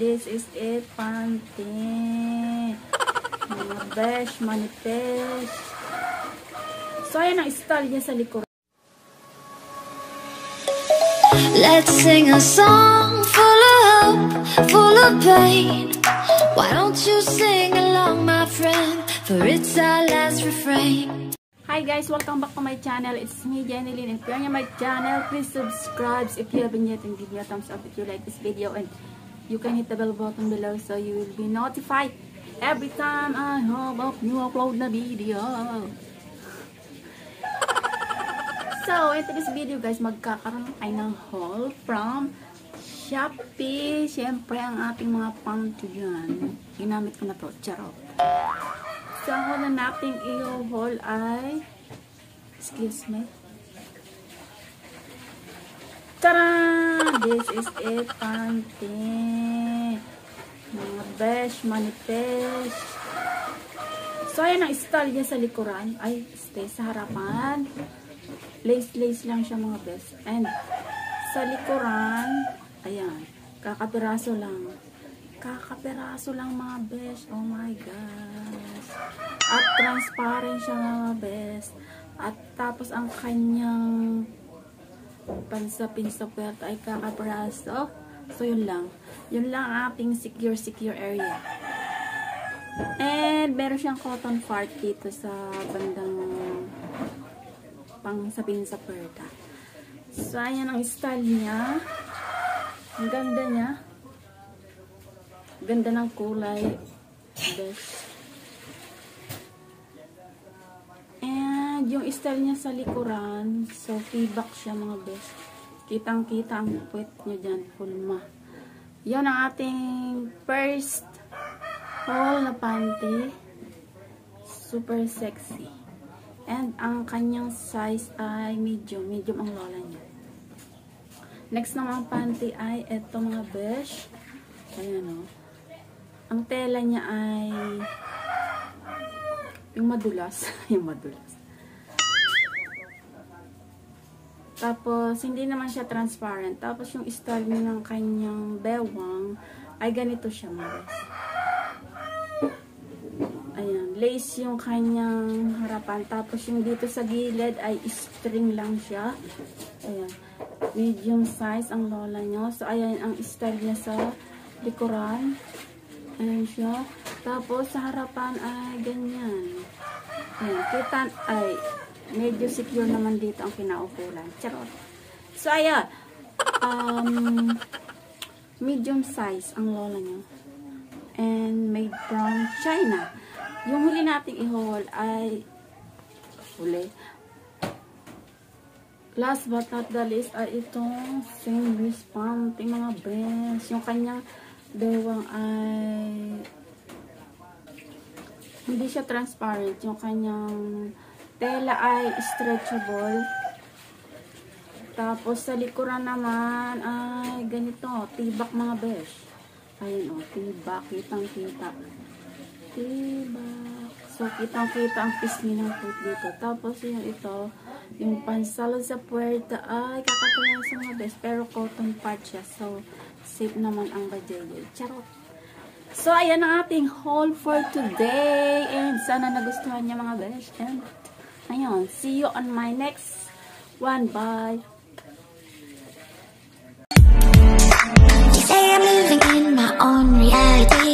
This is it, panty. Mga besh, manifest. So, ayan ang style niya sa likuran. Let's sing a song full of hope, full of pain. Why don't you sing along, my friend? For it's our last refrain. Hi guys, welcome back to my channel. It's me, Jenny Lynn. If you're new to my channel, please subscribe if you haven't yet, and give me a thumbs up if you like this video, and you can hit the bell button below so you will be notified every time I have a new upload na video. So, in this video guys, magkakaroon tayo ng haul from Shopee. Siyempre, ang ating mga panty dyan. Ginamit ko na to. Charot. So, ang una nating i-haul ay, excuse me. Tara! This is it, panty. Mga besh, manifest. So, ayan ang style niya sa likuran. Ay, stay sa harapan. Lace-lace lang siya mga best. And, sa likuran, ayan, kakapiraso lang. Kakapiraso lang mga best. Oh my gosh. At transparent siya mga best. At tapos ang kanyang pansapin sa puwerta ay kakapiraso. So, yun lang. Yun lang ang ating secure area. And, meron siyang cotton part dito sa bandang pang sabihin sa puwerta. So, ayan ang style niya. Ang ganda niya. Ganda ng kulay. Best. And, yung style niya sa likuran, so, tibak siya mga best. Kitang-kita ang puwet niya dyan. Hulma. Yan ang ating first haul na panty. Super sexy. And, ang kanyang size ay medium. Medium ang lola niya. Next naman panty ay eto mga besh. Ayan o. Ang tela niya ay yung madulas. Yung madulas. Tapos, hindi naman siya transparent. Tapos, yung style niya ng kanyang bewang ay ganito siya mga besh. Ayan, lace yung kanyang harapan. Tapos yung dito sa gilid ay string lang siya. Ayan, medium size ang lola nyo. So, ayan ang style niya sa likuran. Ayan siya. Tapos sa harapan ay ganyan. Ayan, kita ay medyo secure naman dito ang kinaukulan. Charot. So, ayan. Medium size ang lola nyo. And made from China. Yung huli nating i-haul ay last but not the least ay itong seamless panty mga best. Yung kanyang bewang ay hindi siya transparent. Yung kanyang tela ay stretchable. Tapos sa likuran naman ay ganito, tibak mga best. Ayun o, tibak, kitang-kita. Tibak. So, kitang-kita ang pisngi ng foot dito. Tapos, yung ito, yung pansalad sa puwerta, ay kakatuloy sa mga best. Pero, cotton part siya. So, safe naman ang bajayay. Charot. So, ayan ang ating haul for today. And, sana nagustuhan niya mga best. And, ayun, see you on my next one. Bye! You say I'm living in my own reality.